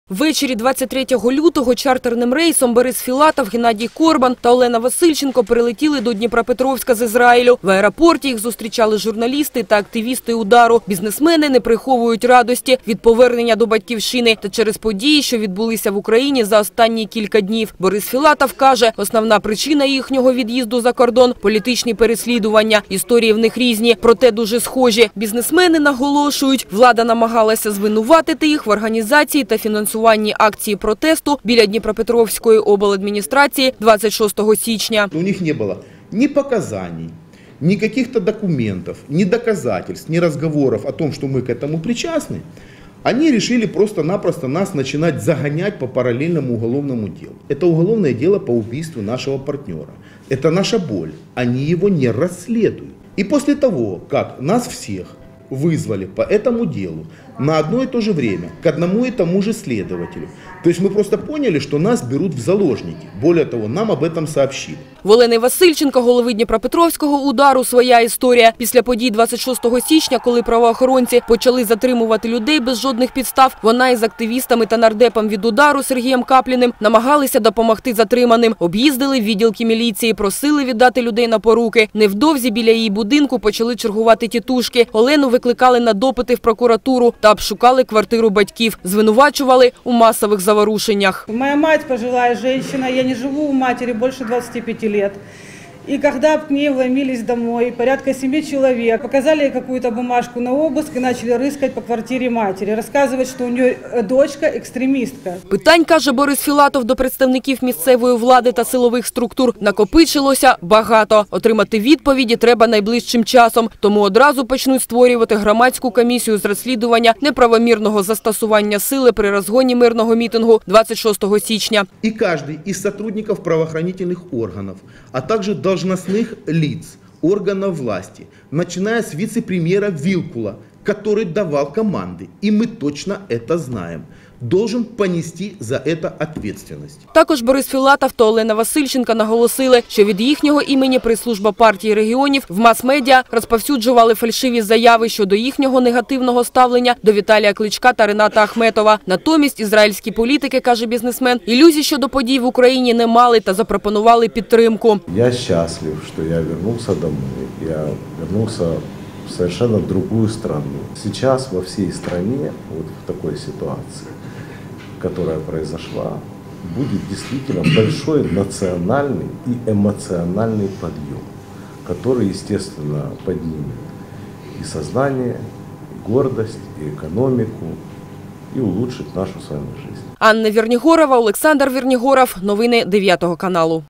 Ввечері 23 лютого чартерним рейсом Борис Філатов, Геннадій Корбан та Олена Васильченко прилетіли до Дніпропетровська з Ізраїлю. В аеропорті їх зустрічали журналісти та активісти удару. Бізнесмени не приховують радості від повернення до батьківщини та через події, що відбулися в Україні за останні кілька днів. Борис Філатов каже, основна причина їхнього від'їзду за кордон – політичні переслідування. Історії в них різні, проте дуже схожі. Бізнесмени наголошують, влада намагалася звинуватити їх в організації та фінансуванні акції протесту біля Дніпропетровської обладміністрації 26 січня. У них не было ни показаний, ни каких-то документов, ни доказательств, ни разговоров о том, что мы к этому причастны. Они решили просто-напросто нас начинать загонять по параллельному уголовному делу. Это уголовное дело по убийству нашего партнера. Это наша боль. Они его не расследуют. И после того, как нас всех вызвали по этому делу на одно и то же время к одному и тому же следователю. То есть мы просто поняли, что нас берут в заложники. Более того, нам об этом сообщили. В Олени Васильченко, голови Дніпропетровського удару, своя історія. Після подій 26 січня, коли правоохоронці почали затримувати людей без жодних підстав, вона із активістами та нардепом від удару Сергієм Капліним намагалися допомогти затриманим. Об'їздили відділки міліції, просили віддати людей на поруки. Невдовзі біля її будинку почали чергувати тітушки. Олену викликали на допити в прокуратуру та обшукали квартиру батьків. Звинувачували у масових заворушеннях. Моя мать пожилая женщина, я не живу у матери больше 25 лет. И когда к ней вломились домой, порядка 7 человек, показали ей какую-то бумажку на обыск и начали рыскать по квартире матери, рассказывать, что у нее дочка экстремистка. Питань, каже Борис Філатов, до представників місцевої влади та силових структур накопичилося багато. Отримати відповіді треба найближчим часом, тому одразу почнуть створювати громадську комісію з розслідування неправомірного застосування сили при розгоні мирного мітингу 26 січня. И каждый из сотрудников правоохранительных органов, а также должностных лиц, органов власти, начиная с вице-премьера Вилкула, который давал команды, и мы точно это знаем, должен понести за это ответственность. Також Борис Філатов та Олена Васильченко наголосили, що від їхнього імені прес-служба партії регіонів в мас-медіа розповсюджували фальшиві заяви щодо їхнього негативного ставлення до Віталія Кличка та Рената Ахметова. Натомість ізраїльські політики, каже бізнесмен, ілюзій щодо подій в Україні не мали та запропонували підтримку. Я счастлив, что я вернулся домой. Я вернулся в совершенно другую страну. Сейчас во всей стране, вот в такой ситуации, которая произошла, будет действительно большой национальный и эмоциональный подъем, который, естественно, поднимет и сознание, и гордость, и экономику, и улучшит нашу с вами жизнь. Анна Вернігорова, Олександр Вернігоров. Новини 9 каналу.